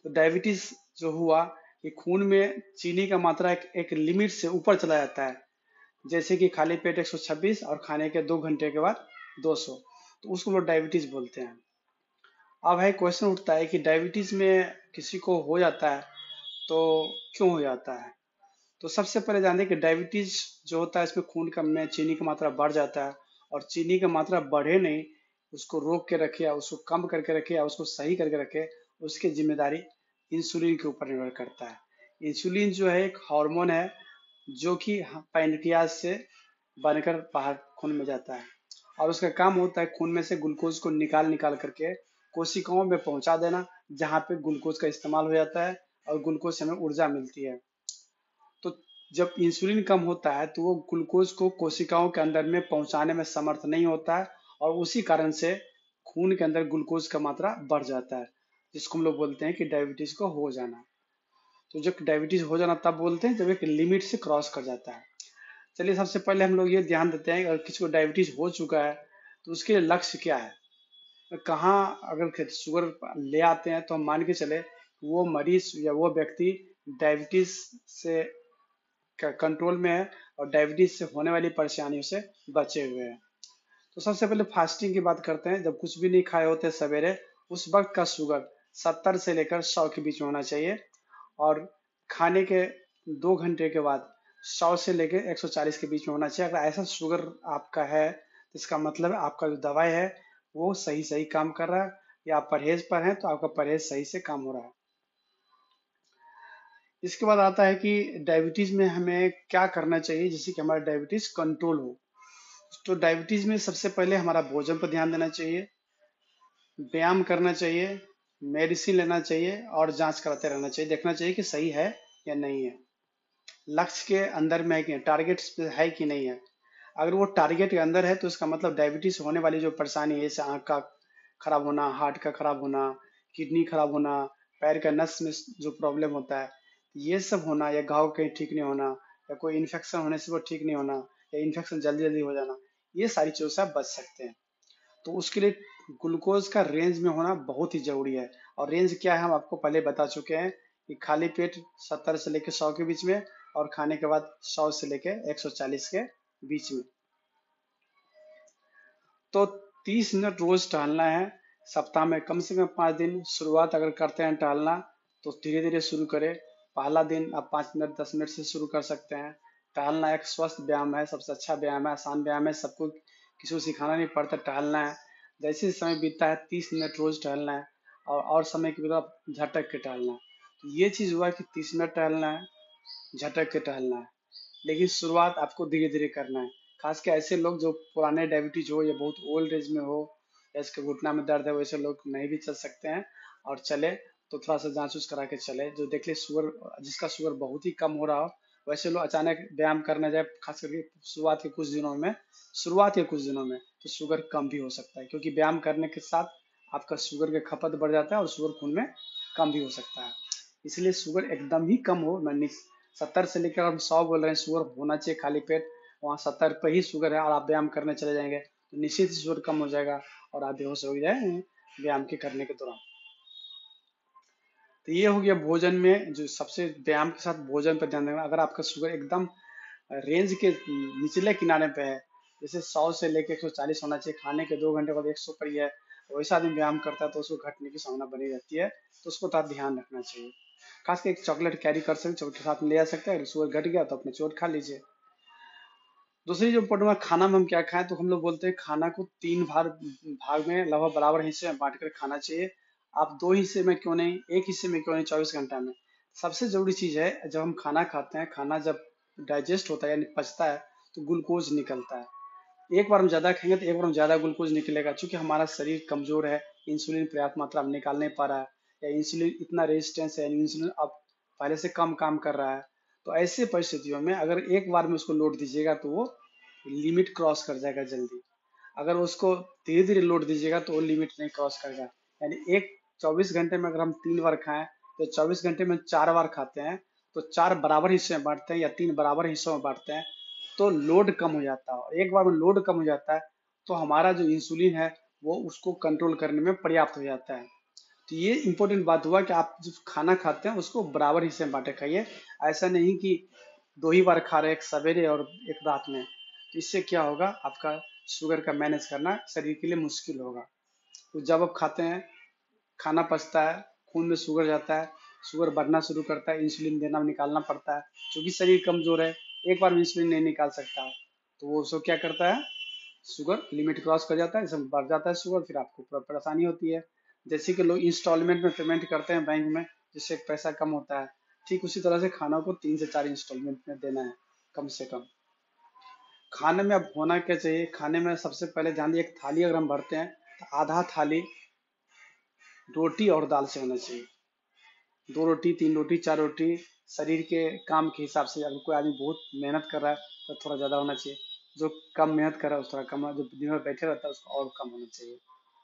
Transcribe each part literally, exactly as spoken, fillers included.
तो डायबिटीज जो हुआ, कि खून में चीनी का मात्रा एक, एक लिमिट से ऊपर चला जाता है, जैसे कि खाली पेट एक सौ छब्बीस और खाने के दो घंटे के बाद दो सौ, तो उसको लोग डायबिटीज बोलते हैं। अब है क्वेश्चन उठता है कि डायबिटीज में किसी को हो जाता है तो क्यों हो जाता है। तो सबसे पहले जानते हैं कि डायबिटीज जो होता है इसमें खून का में चीनी की मात्रा बढ़ जाता है, और चीनी की मात्रा बढ़े नहीं, उसको रोक के रखे या उसको कम करके रखे या उसको सही करके रखे, उसकी जिम्मेदारी इंसुलिन के ऊपर निर्भर करता है। इंसुलिन जो है एक हार्मोन है जो कि पैनक्रियाज से बनकर बाहर खून में जाता है, और उसका काम होता है खून में से ग्लूकोज को निकाल निकाल करके कोशिकाओं में पहुंचा देना, जहाँ पे ग्लूकोज का इस्तेमाल हो जाता है और ग्लूकोज से हमें ऊर्जा मिलती है। तो जब इंसुलिन कम होता है तो वो ग्लूकोज को कोशिकाओं के अंदर में पहुंचाने में समर्थ नहीं होता है, और उसी कारण से खून के अंदर ग्लूकोज का मात्रा बढ़ जाता है, जिसको हम लोग बोलते हैं कि डायबिटीज को हो जाना। तो जब डायबिटीज हो जाना तब बोलते हैं जब एक लिमिट से क्रॉस कर जाता है। चलिए सबसे पहले हम लोग ये ध्यान देते हैं, अगर किसी को डायबिटीज हो चुका है तो उसके लक्ष्य क्या है, कहाँ अगर शुगर ले आते हैं तो हम मान के चले वो मरीज या वो व्यक्ति डायबिटीज से कंट्रोल में है और डायबिटीज से होने वाली परेशानियों से बचे हुए हैं। तो सबसे पहले फास्टिंग की बात करते हैं। जब कुछ भी नहीं खाए होते सवेरे, उस वक्त का शुगर सत्तर से लेकर सौ के बीच में होना चाहिए, और खाने के दो घंटे के बाद सौ से लेकर एक सौ चालीस के बीच में होना चाहिए। अगर ऐसा शुगर आपका है तो इसका मतलब है आपका जो दवाई है वो सही सही काम कर रहा है, या आप परहेज पर हैं तो आपका परहेज सही से काम हो रहा है। इसके बाद आता है कि डायबिटीज में हमें क्या करना चाहिए जिससे कि हमारा डायबिटीज कंट्रोल हो। तो डायबिटीज में सबसे पहले हमारा भोजन पर ध्यान देना चाहिए, व्यायाम करना चाहिए, मेडिसिन लेना चाहिए और जांच कराते रहना चाहिए, देखना चाहिए कि सही है या नहीं है, लक्ष्य के अंदर में है कि टारगेट पे है कि नहीं है। अगर वो टारगेट के अंदर है तो इसका मतलब डायबिटीज होने वाली जो परेशानी है, जैसे आंख का खराब होना, हार्ट का खराब होना, किडनी खराब होना, पैर का नस में जो प्रॉब्लम होता है, ये सब होना, या घाव कहीं ठीक नहीं होना, या कोई इन्फेक्शन होने से वो ठीक नहीं होना, या इन्फेक्शन जल्दी जल्दी हो जाना, ये सारी चीजों से आप बच सकते हैं। तो उसके लिए ग्लूकोज का रेंज में होना बहुत ही जरूरी है। और रेंज क्या है हम आपको पहले बता चुके हैं कि खाली पेट सत्तर से लेकर सौ के बीच में, और खाने के बाद सौ से लेकर एक सौ चालीस के बीच में। तो तीस मिनट रोज टहलना है, सप्ताह में कम से कम पाँच दिन। शुरुआत अगर करते हैं टहलना तो धीरे धीरे शुरू करें। पहला दिन आप पाँच मिनट दस मिनट से शुरू कर सकते हैं। टहलना एक स्वस्थ व्यायाम है, सबसे अच्छा व्यायाम है, आसान व्यायाम है, सबको किसी को सिखाना नहीं पड़ता, टहलना है। जैसे ही समय बीतता है तीस मिनट रोज टहलना है, और और समय की तरफ झटक के टहलना है। तो ये चीज हुआ कि तीस मिनट टहलना है, झटक के टहलना है, लेकिन शुरुआत आपको धीरे धीरे करना है। खास कर ऐसे लोग जो पुराने डायबिटीज हो या बहुत ओल्ड एज में हो, या इसके घुटना में दर्द है, वैसे लोग नहीं भी चल सकते हैं। और चले तो थोड़ा सा जांच उच करा के चले। जो देख ले शुगर, जिसका शुगर बहुत ही कम हो रहा हो, वैसे लोग अचानक व्यायाम करने जाए, खास करके शुरुआत के कुछ दिनों में, शुरुआत के कुछ दिनों में तो शुगर कम भी हो सकता है, क्योंकि व्यायाम करने के साथ आपका शुगर का खपत बढ़ जाता है और शुगर खून में कम भी हो सकता है। इसलिए शुगर एकदम ही कम हो, मैं सत्तर से लेकर हम सौ बोल रहे हैं शुगर होना चाहिए खाली पेट, वहाँ सत्तर पे ही शुगर है और आप व्यायाम करने चले जाएंगे तो निश्चित ही शुगर कम हो जाएगा और आप बेहोश हो जाए व्यायाम के करने के दौरान। तो ये हो गया भोजन में, जो सबसे व्यायाम के साथ भोजन पर ध्यान देना। अगर आपका शुगर एकदम रेंज के निचले किनारे पे है, जैसे सौ से लेकर एक सौ चालीस होना चाहिए, खाने के दो घंटे बाद एक सौ पर ही है, वैसा आदमी व्यायाम करता है तो उसको घटने की संभावना बनी रहती है। तो उसको थोड़ा ध्यान रखना चाहिए। खास कर एक चॉकलेट कैरी कर सकते, चॉकलेट साथ में ले जा सकते हैं, अगर शुगर घट गया तो अपने चोट खा लीजिए। दूसरी जो इम्पोर्टेंट बात, खाना में हम क्या खाएं, तो हम लोग बोलते हैं खाना को तीन भाग भाग में लगभग बराबर हिस्से में बांट कर खाना चाहिए। आप दो हिस्से में क्यों नहीं, एक हिस्से में क्यों नहीं, चौबीस घंटा में। सबसे जरूरी चीज है, जब हम खाना खाते हैं, खाना जब डाइजेस्ट होता है यानी पचता है तो ग्लूकोज निकलता है। एक बार हम ज्यादा खाएंगे तो एक बार हम ज्यादा ग्लूकोज निकलेगा, क्योंकि हमारा शरीर कमजोर है, इंसुलिन पर्याप्त मात्रा में निकाल नहीं पा रहा है, या इंसुलिन इतना रेजिस्टेंस है, इंसुलिन अब पहले से कम काम कर रहा है। तो ऐसे परिस्थितियों में अगर एक बार में उसको लोड दीजिएगा तो वो लिमिट क्रॉस कर जाएगा जल्दी। अगर उसको धीरे धीरे लोड दीजिएगा तो वो लिमिट नहीं क्रॉस करेगा। यानी एक चौबीस घंटे में अगर हम तीन बार खाएं तो चौबीस घंटे में चार बार खाते हैं, तो चार बराबर हिस्से में बांटते हैं या तीन बराबर हिस्सों में बांटते हैं, तो लोड कम हो जाता है। और एक बार में लोड कम हो जाता है तो हमारा जो इंसुलिन है वो उसको कंट्रोल करने में पर्याप्त हो जाता है। तो ये इंपॉर्टेंट बात हुआ कि आप जो खाना खाते हैं उसको बराबर हिस्से में बांटे खाइए। ऐसा नहीं कि दो ही बार खा रहे हैं, एक सवेरे और एक रात में। तो इससे क्या होगा, आपका शुगर का मैनेज करना शरीर के लिए मुश्किल होगा। तो जब आप खाते हैं, खाना पचता है, खून में शुगर जाता है, शुगर बढ़ना शुरू करता है, इंसुलिन देना निकालना पड़ता है। क्योंकि शरीर कमजोर है, एक बार में इंसुलिन नहीं निकाल सकता, तो वो उसको क्या करता है, शुगर लिमिट क्रॉस कर जाता है, इसमें बढ़ जाता है शुगर, फिर आपको परेशानी होती है। जैसे कि लोग इंस्टॉलमेंट में पेमेंट करते हैं बैंक में, जिससे पैसा कम होता है, ठीक उसी तरह से खाना को तीन से चार इंस्टॉलमेंट में देना है कम से कम। खाने में अब होना क्या चाहिए, खाने में सबसे पहले ध्यान दिए, एक थाली अगर हम भरते हैं तो आधा थाली रोटी और दाल से होना चाहिए। दो रोटी, तीन रोटी, चार रोटी शरीर के काम के हिसाब से। अगर कोई आदमी बहुत मेहनत कर रहा है तो थोड़ा ज़्यादा होना चाहिए, जो कम मेहनत कर रहा है उस थोड़ा कम, जो दिन भर बैठे रहता है उसको और कम होना चाहिए।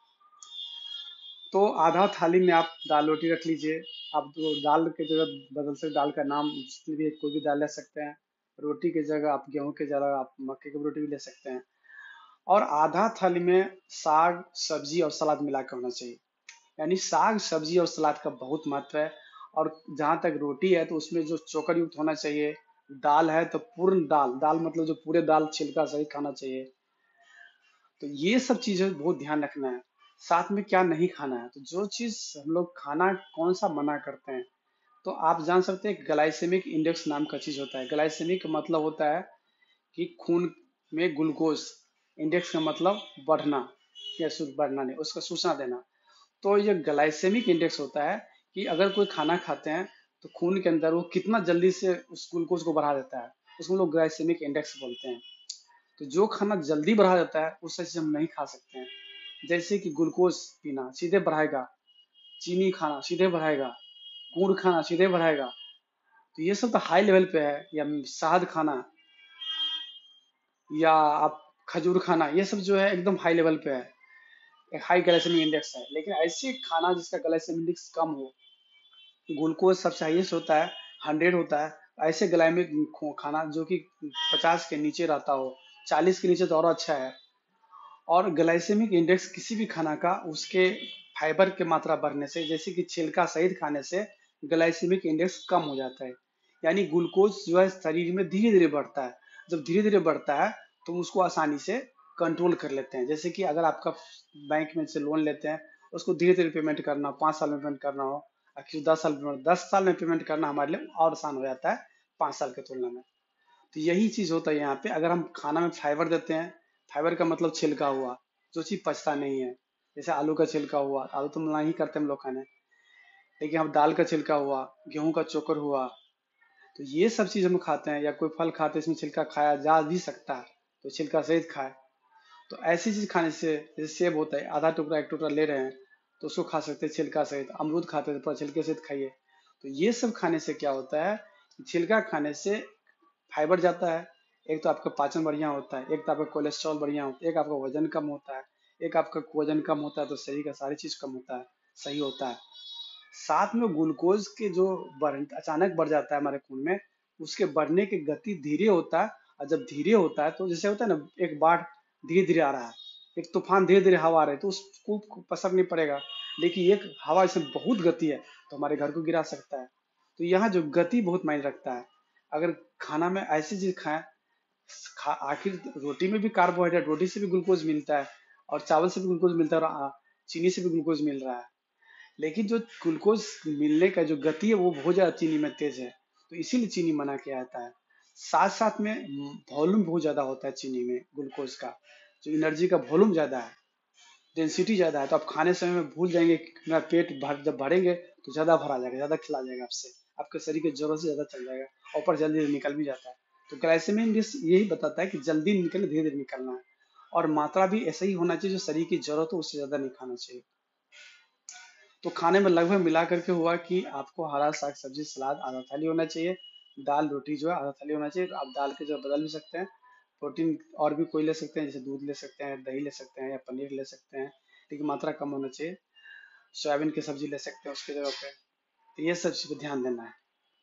तो आधा थाली में आप दाल रोटी रख लीजिए। आप जो दाल के जगह बदल से दाल का नाम जितनी भी कोई भी दाल ले सकते हैं। रोटी की जगह आप गेहूं की जगह आप मक्के की रोटी भी ले सकते हैं। और आधा थाली में साग सब्जी और सलाद मिला के होना चाहिए। यानी साग सब्जी और सलाद का बहुत महत्व है। और जहाँ तक रोटी है तो उसमें जो चोकर युक्त होना चाहिए। दाल है तो पूर्ण दाल, दाल मतलब जो पूरे दाल छिलका सहित खाना चाहिए। तो ये सब चीजें बहुत ध्यान रखना है। साथ में क्या नहीं खाना है, तो जो चीज हम लोग खाना कौन सा मना करते हैं, तो आप जान सकते हैं ग्लाइसेमिक इंडेक्स नाम का चीज होता है। ग्लाइसेमिक का मतलब होता है कि खून में ग्लूकोज, इंडेक्स का मतलब बढ़ना या शुद्ध बढ़ना नहीं, उसका सूचना देना। तो ये ग्लाइसेमिक इंडेक्स होता है कि अगर कोई खाना खाते हैं तो खून के अंदर वो कितना जल्दी से उस ग्लूकोज को बढ़ा देता है, उसको लोग ग्लाइसेमिक इंडेक्स बोलते हैं। तो जो खाना जल्दी बढ़ा देता है उससे चीज हम नहीं खा सकते हैं। जैसे कि ग्लूकोज पीना सीधे बढ़ाएगा, चीनी खाना सीधे बढ़ाएगा, गुड़ खाना सीधे बढ़ाएगा। तो ये सब तो हाई लेवल पे है। या शहद खाना या आप खजूर खाना, ये सब जो है एकदम हाई लेवल पे है, एक हाई ग्लाइसेमिक इंडेक्स है। लेकिन ऐसे खाना जिसका ग्लाइसेमिक इंडेक्स कम हो, ग्लूकोज सबसे हाईएस्ट होता है, हंड्रेड होता है, ऐसे ग्लाइमिक खाना जो कि पचास के नीचे रहता हो, चालीस के नीचे तो और अच्छा है। और ग्लाइसेमिक इंडेक्स किसी भी खाना का उसके फाइबर की मात्रा बढ़ने से, जैसे कि छिलका सहित खाने से ग्लाइसेमिक इंडेक्स कम हो जाता है। यानी ग्लूकोज जो है शरीर में धीरे धीरे बढ़ता है। जब धीरे धीरे बढ़ता है तो उसको आसानी से कंट्रोल कर लेते हैं। जैसे कि अगर आपका बैंक में से लोन लेते हैं, उसको धीरे धीरे पेमेंट करना, पाँच साल में पेमेंट करना हो, आखिर दस साल में, दस साल में पेमेंट करना हमारे लिए और आसान हो जाता है पाँच साल की तुलना में। तो यही चीज होता है यहाँ पे। अगर हम खाना में फाइबर देते हैं, फाइबर का मतलब छिलका हुआ, जो चीज पचता नहीं है। जैसे आलू का छिलका हुआ, आलू तो मना ही करते हैं हम लोग खाने, लेकिन हम दाल का छिलका हुआ, गेहूं का चोकर हुआ, तो ये सब चीज हम खाते हैं। या कोई फल खाते हैं इसमें छिलका खाया जा भी सकता है, तो छिलका सहित खाए। तो ऐसी चीज खाने से, जैसे सेब होता है, आधा टुकड़ा एक टुकड़ा ले रहे हैं तो उसको खा सकते हैं छिलका सहित। अमरूद खाते हैं तो पूरा छिलके सहित खाइए। तो ये सब खाने से क्या होता है, छिलका खाने से फाइबर जाता है, एक तो आपका पाचन बढ़िया होता है, एक तो आपका कोलेस्ट्रॉल बढ़िया होता है, एक आपका वजन कम होता है। एक आपका वजन कम होता है तो शरीर का सारी चीज कम होता है, सही होता है। साथ में ग्लूकोज के जो बढ़ अचानक बढ़ जाता है हमारे खून में, उसके बढ़ने की गति धीरे होता है। और जब धीरे होता है तो जैसे होता है ना, एक बाढ़ धीरे धीरे आ रहा है, एक तूफान धीरे धीरे हवा आ रही है, तो उसको असर नहीं पड़ेगा। लेकिन एक हवा इसमें बहुत गति है तो हमारे घर को गिरा सकता है। तो यहाँ जो गति बहुत मायने रखता है। अगर खाना में ऐसी चीज खाएं, खा आखिर रोटी में भी कार्बोहाइड्रेट, रोटी से भी ग्लूकोज मिलता है, और चावल से भी ग्लूकोज मिलता है, और आ, चीनी से भी ग्लूकोज मिल रहा है। लेकिन जो ग्लूकोज मिलने का जो गति है वो बहुत ज्यादा चीनी में तेज है, तो इसीलिए चीनी मना किया जाता है। साथ साथ में वॉल्यूम बहुत ज्यादा होता है चीनी में, ग्लूकोज का जो एनर्जी का वॉल्यूम ज्यादा है, डेंसिटी ज्यादा है। तो आप खाने समय में भूल जाएंगे कि मेरा पेट भर, जब भरेंगे तो ज्यादा भरा जाएगा, ज्यादा खिला जाएगा आपसे, आपके शरीर की जरूरत से ज्यादा चल जाएगा, और ऊपर जल्दी निकल भी जाता है। तो ग्लाइसेमिक इंडेक्स यही बताता है कि जल्दी निकले, धीरे धीरे निकलना है। और मात्रा भी ऐसा ही होना चाहिए जो शरीर की जरूरत हो, उससे ज्यादा नहीं खाना चाहिए। तो खाने में लगभग मिला करके हुआ कि आपको हरा साग सब्जी सलाद आधा थाली होना चाहिए, दाल रोटी जो है आधा थाली होना चाहिए। तो आप दाल के जो बदल भी सकते हैं, प्रोटीन और भी कोई ले सकते हैं, जैसे दूध ले सकते हैं, दही ले सकते हैं, या पनीर ले सकते हैं, लेकिन मात्रा कम होना चाहिए। सोयाबीन की सब्जी ले सकते हैं उसकी जगह पे। तो ये सब चीज पे ध्यान देना है।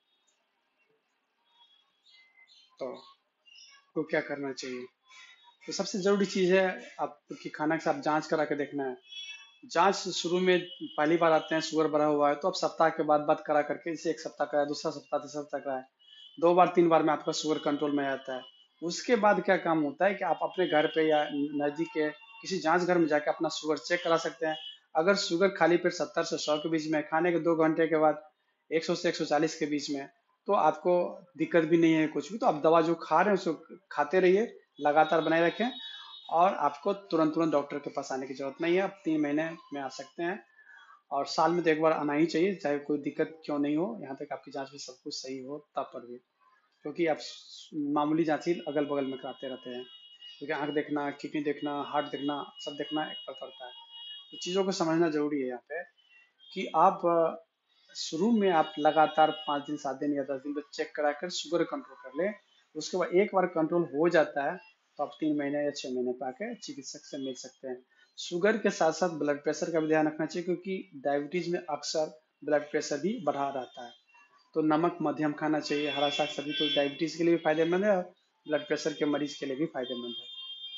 तो आपको क्या करना चाहिए, तो सबसे जरूरी चीज है आपकी खाना का आप जांच करा के देखना है। जांच शुरू में पहली बार आते हैं शुगर बढ़ा हुआ है तो आप सप्ताह के बाद बात करा करके, जैसे एक सप्ताह कराए, दूसरा सप्ताह, तीसरा सप्ताह कराए, दो बार तीन बार में आपका शुगर कंट्रोल में आ जाता है। उसके बाद क्या काम होता है कि आप अपने घर पे या नजदीक के किसी जांच घर में जाके अपना शुगर चेक करा सकते हैं। अगर शुगर खाली पेट सत्तर से सौ के बीच में है, खाने के दो घंटे के बाद एक सौ से एक सौ चालीस के बीच में है, तो आपको दिक्कत भी नहीं है कुछ भी, तो आप दवा जो खा रहे हैं उसको खाते रहिए, लगातार बनाए रखें, और आपको तुरंत तुरंत डॉक्टर के पास आने की जरूरत नहीं है। आप तीन महीने में आ सकते हैं, और साल में तो एक बार आना ही चाहिए, चाहे कोई दिक्कत क्यों नहीं हो, यहाँ तक आपकी जांच में सब कुछ सही हो तब पर भी। क्योंकि आप मामूली जांच ही अगल बगल में कराते रहते हैं, क्योंकि आंख देखना, किडनी देखना, हार्ट देखना, सब देखना एक पर पड़ता है। तो चीज़ों को समझना जरूरी है यहाँ पे, कि आप अ, शुरू में आप लगातार पाँच दिन, सात दिन या दस दिन तक चेक करा कर शुगर कंट्रोल कर लें। उसके बाद एक बार कंट्रोल हो जाता है तो आप तीन महीने या छह महीने पे आके चिकित्सक से मिल सकते हैं। शुगर के साथ साथ ब्लड प्रेशर का भी ध्यान रखना चाहिए, क्योंकि डायबिटीज में अक्सर ब्लड प्रेशर भी बढ़ा रहता है। तो नमक मध्यम खाना चाहिए, हरा साग सब्जी तो डायबिटीज के लिए भी फायदेमंद है, और ब्लड प्रेशर के मरीज के लिए भी फायदेमंद है।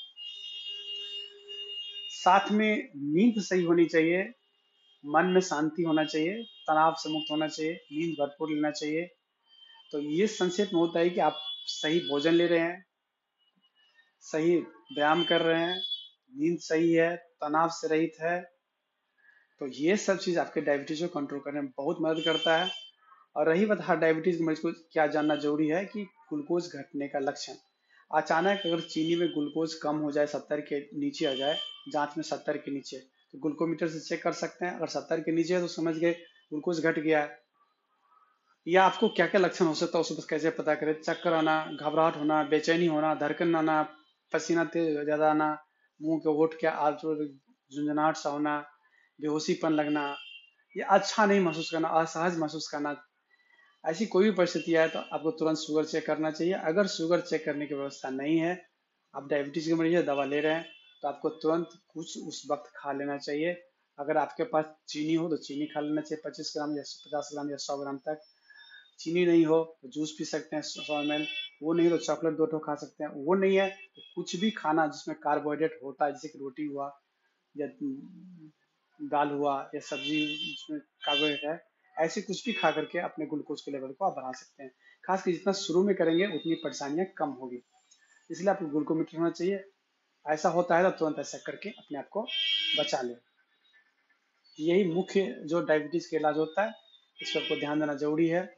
साथ में नींद सही होनी चाहिए, मन में शांति होना चाहिए, तनाव से मुक्त होना चाहिए, नींद भरपूर लेना चाहिए। तो ये संक्षेप में होता है कि आप सही भोजन ले रहे हैं, सही व्यायाम कर रहे हैं, नींद सही है, तनाव से रहित है, तो ये सब चीज आपके डायबिटीज को कंट्रोल करने में बहुत मदद करता है। और रही बात हर डायबिटीज के मरीज को क्या जानना जरूरी है, कि ग्लूकोज घटने का लक्षण। अचानक अगर चीनी में ग्लूकोज कम हो जाए, सत्तर के नीचे आ जाए, जांच में सत्तर के नीचे, तो ग्लूकोमीटर से चेक कर सकते हैं। अगर सत्तर के नीचे है तो समझ गए ग्लूकोज घट गया है। या आपको क्या क्या लक्षण हो सकता है उसको बस कैसे पता करें? चक्कर आना, घबराहट होना, बेचैनी होना, धड़कन आना, पसीना तेज ज्यादा आना, मुंह के होठ के आजू झुंझुनाहट सा होना, बेहोशीपन लगना, ये अच्छा नहीं महसूस करना, असहज महसूस करना, ऐसी कोई भी परिस्थिति आए तो आपको तुरंत शुगर चेक करना चाहिए। अगर शुगर चेक करने की व्यवस्था नहीं है, आप डायबिटीज के मरीज हैं, दवा ले रहे हैं, तो आपको तुरंत कुछ उस वक्त खा लेना चाहिए। अगर आपके पास चीनी हो तो चीनी खा लेना चाहिए, पच्चीस ग्राम या पचास ग्राम या सौ ग्राम तक। चीनी नहीं हो तो जूस पी सकते हैं सौ एम एल। वो नहीं तो चॉकलेट दो ठो खा सकते हैं। वो नहीं है तो कुछ भी खाना जिसमें कार्बोहाइड्रेट होता है, जैसे कि रोटी हुआ, या दाल हुआ, या सब्जी जिसमें कार्बोहाइड्रेट है, ऐसे कुछ भी खा करके अपने ग्लूकोज के लेवल को आप बढ़ा सकते हैं। खासकर जितना शुरू में करेंगे उतनी परेशानियां कम होगी, इसलिए आपको ग्लूकोमीटर होना चाहिए। ऐसा होता है तो तुरंत ऐसा करके अपने आप को बचा लें। यही मुख्य जो डायबिटीज का इलाज होता है, इस पर आपको ध्यान देना जरूरी है।